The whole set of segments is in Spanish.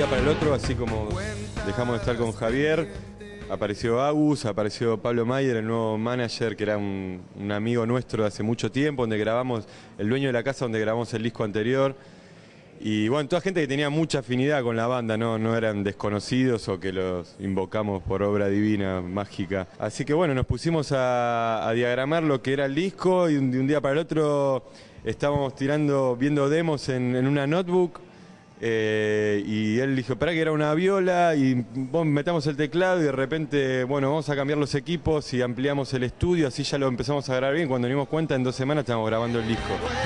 día para el otro, así como dejamos de estar con Javier, apareció Agus, apareció Pablo Mayer, el nuevo manager, que era un amigo nuestro de hace mucho tiempo, donde grabamos, el dueño de la casa donde grabamos el disco anterior. Y bueno, toda gente que tenía mucha afinidad con la banda, no eran desconocidos o que los invocamos por obra divina, mágica. Así que bueno, nos pusimos a diagramar lo que era el disco y de un día para el otro estábamos viendo demos en una notebook. Y él dijo, espera que era una viola y bueno, metamos el teclado y de repente, bueno, vamos a cambiar los equipos y ampliamos el estudio, así ya lo empezamos a grabar bien. Cuando nos dimos cuenta, en 2 semanas estábamos grabando el disco.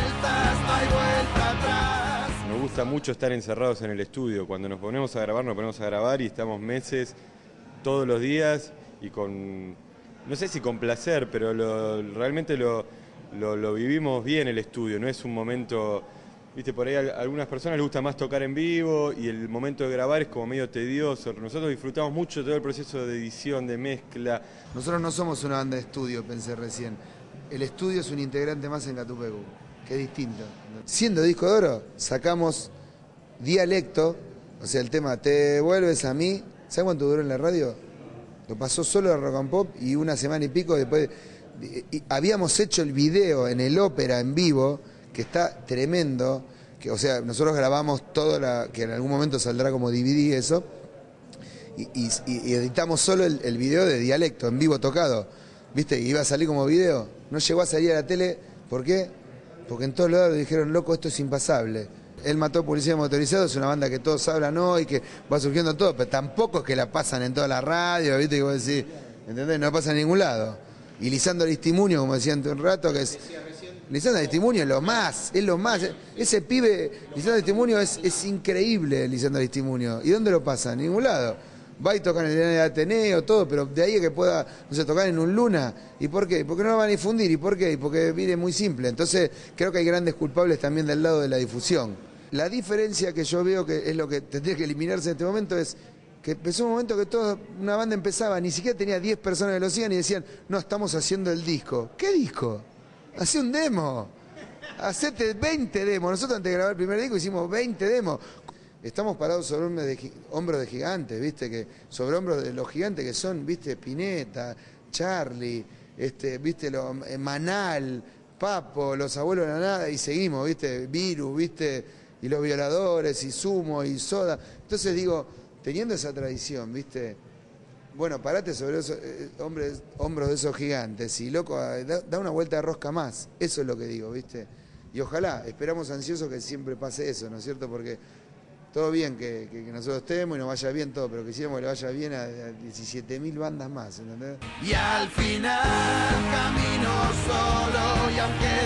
Nos gusta mucho estar encerrados en el estudio. Cuando nos ponemos a grabar y estamos meses, todos los días y con, no sé si con placer, pero realmente lo vivimos bien el estudio, no es un momento... Viste, por ahí a algunas personas les gusta más tocar en vivo y el momento de grabar es como medio tedioso. Nosotros disfrutamos mucho todo el proceso de edición, de mezcla. Nosotros no somos una banda de estudio, pensé recién. El estudio es un integrante más en Catupecu, que es distinto. Siendo disco de oro, sacamos Dialecto, o sea, el tema Te vuelves a mí. ¿Sabes cuánto duró en la radio? Lo pasó solo de Rock and Pop y 1 semana y pico después. Habíamos hecho el video en el ópera en vivo, que está tremendo, que, o sea, nosotros grabamos todo, que en algún momento saldrá como DVD eso, y editamos solo el video de Dialecto, en vivo tocado, ¿viste? Y iba a salir como video, no llegó a salir a la tele, ¿por qué? Porque en todos lados le dijeron, loco, esto es impasable. Él mató Policía Motorizado, es una banda que todos hablan hoy, que va surgiendo todo, pero tampoco es que la pasan en toda la radio, ¿viste? Que vos decís, ¿entendés? No pasa en ningún lado. Y Lisandro Aristimuño, como decían hace un rato, que es... Lisandro Aristimuño es lo más. Ese pibe, Lisandro Aristimuño es increíble, Lisandro Aristimuño. ¿Y dónde lo pasa? En ningún lado. Va y toca en el Ateneo, todo, pero de ahí a que pueda, no sé, tocar en un Luna. ¿Y por qué? Porque no lo van a difundir. ¿Y por qué? Porque viene muy simple. Entonces, creo que hay grandes culpables también del lado de la difusión. La diferencia que yo veo que es lo que tendría que eliminarse en este momento es que empezó un momento que toda una banda empezaba, ni siquiera tenía 10 personas que lo hacían y decían, no, estamos haciendo el disco. ¿Qué disco? Hacé un demo, hacete 20 demos. Nosotros antes de grabar el primer disco hicimos 20 demos. Estamos parados sobre hombros de gigantes, ¿viste? Que sobre hombros de los gigantes que son, ¿viste? Spinetta, Charlie, ¿viste? Manal, Papo, los abuelos de la nada, y seguimos, ¿viste? Virus, ¿viste? Y los violadores, y Sumo, y Soda. Entonces digo, teniendo esa tradición, ¿viste? Bueno, parate sobre esos hombros de esos gigantes y, loco, da una vuelta de rosca más. Eso es lo que digo, ¿viste? Y ojalá, esperamos ansiosos que siempre pase eso, ¿no es cierto? Porque todo bien que nosotros estemos y nos vaya bien todo, pero quisiéramos que le vaya bien a 17.000 bandas más, ¿entendés? Y al final camino solo y aunque